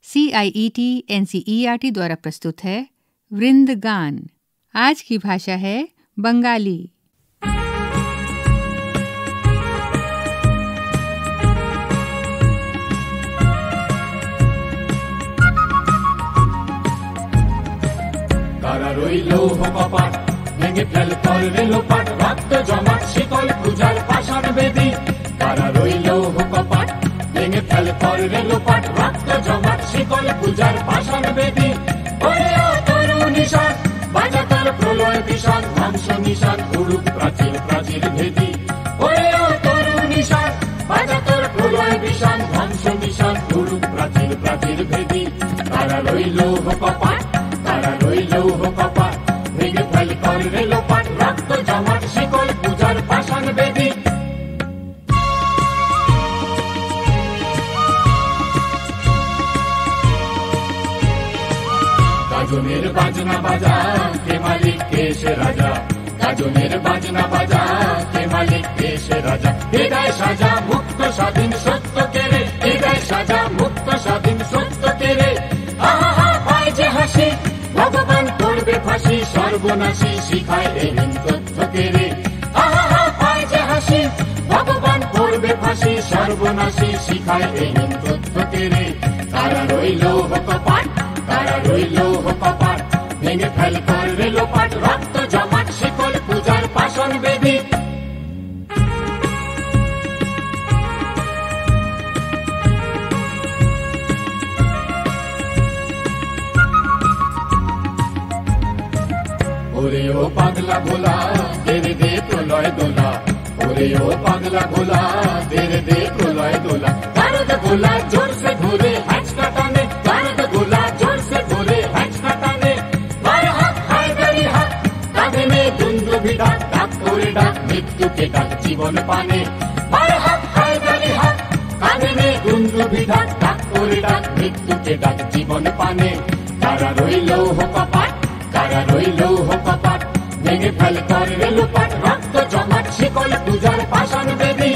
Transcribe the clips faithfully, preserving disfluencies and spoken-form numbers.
C I E T N C E R T द्वारा प्रस्तुत है वृंदगान। आज की भाषा है बंगाली। তারা রইল কপাট ভেঙে ফেল কর রেল পাট রক্ত জমাট শিকল পূজার পাষাণ বেদী। তারা রইল কপাট ভেঙে ফেল কর রেল পাট রক্ত জমাট শিকল পূজার পাষাণ বেদী। ওরে ও তরু নিশান বাজা তোর প্রলয় বিষাণ ধ্বংস নিশান উড়ুক প্রাচীর প্রাচীর ভেদী। ওরে ও তরু নিশান বাজা তোর প্রলয় বিষাণ ধ্বংস নিশান উড়ুক প্রাচীর প্রাচীর ভেদী। তারা রইল কপাট তারা রইল কপাট ভেঙে ফেল কর রেল পাট রক্ত জমাট শিকল পূজার পাষাণ বেদী। গাজনের বাজনা বাজা কে মালিক কে সে রাজা। গাজনের বাজনা বাজা কে মালিক কে সে রাজা। হৃদয় সাজা মুক্ত স্বাধীন সত্য কেড়ে হৃদয় সাজা মুক্ত স্বাধীন সত্য কেড়ে। আহা পায় যে হাসি ভগবান করবে ফাঁসি সর্বনাশী শিখায় এই তথ্য কেড়ে। আহা পায় যে হাসি ভগবান করবে ফাঁসি সর্বনাশী শিখায় এই তথ্য কেড়ে। তারা রইল কপাট তারা রইল কপাট ভেঙে ফেল কর রেল পাট রক্ত জমাট শিকল পূজার পাষাণ বেদী। ওরে ও পাগলা ভোলা তেরে দে প্রলয় দোলা। ওরে ও পাগলা ভোলা তেরে দে প্রলয় দোলা। দর্দ গোলা জোর সে ধরে হ্যাচকা টানে দর্দ গোলা জোর সে ধরে হ্যাচকা টানে। বায় হাত হায় গাড়ি হাত কাঁধে মে দুন্দুভি ডাক ডাক করে ডাক মৃত্যুকে ডাক জীবন পানে। বায় হাত হায় গাড়ি হাত কাঁধে মে দুন্দুভি ডাক ডাক করে ডাক মৃত্যুকে ডাক জীবন পানে। তারা রইল কপাট তারা রইল কপাট ভেঙে ফেল কর রেল পাট রক্ত জমাট শিকল পূজার পাষাণ বেদী।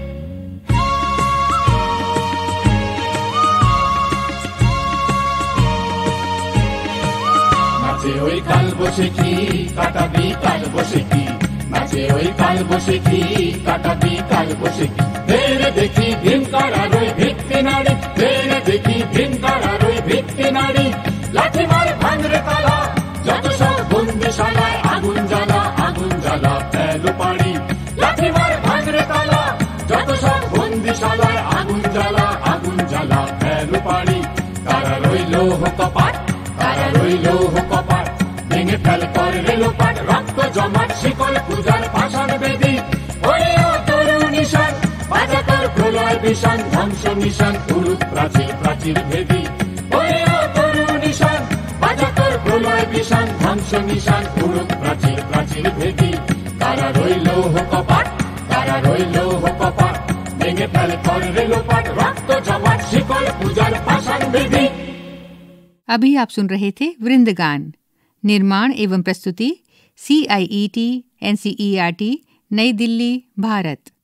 নাচে ওই কাল বসে কি কাটাবি কাল বসে কি। নাচে ওই কাল বসে কি কাটাবি কাল বসে কি। ধীরে দেখি ভীম কারার ওই ভিত্তি নারী ধীরে দেখি ভীম কারার ওই ভিত্তি নারী। লাঠি মার ভাঙরে তালা যত সব বন্দিশালায় আগুন জ্বালা আগুন জ্বালা ফেল পাড়ি। লাঠি মার ভাঙরে তালা যত সব বন্দিশালায় আগুন জ্বালা আগুন জ্বালা ফেল পাড়ি। তারা রইল কপাট তারা রইল কপাট ভেঙে ফেল কর রেল পাট রক্ত জমাট শিকল পূজার পাষাণ বেদী। ওরে ও তরু নিশান বাজা তোর প্রলয় বিষাণ ধ্বংস নিশান উড়ুক প্রাচীর প্রাচীর ভেদী। ওরে ও তরু নিশান বাজা তোর প্রলয় বিষাণ ধ্বংস নিশান উড়ুক প্রাচীর প্রাচীর ভেদী। তারা রইল কপাট তারা রইল কপাট ভেঙে ফেল কর রেল পাট রক্ত জমাট শিকল পূজার पाषाण विधि। अभी आप सुन रहे थे वृंदगान। निर्माण एवं प्रस्तुति C I E T N C E R T, Nai Delhi, Bharat.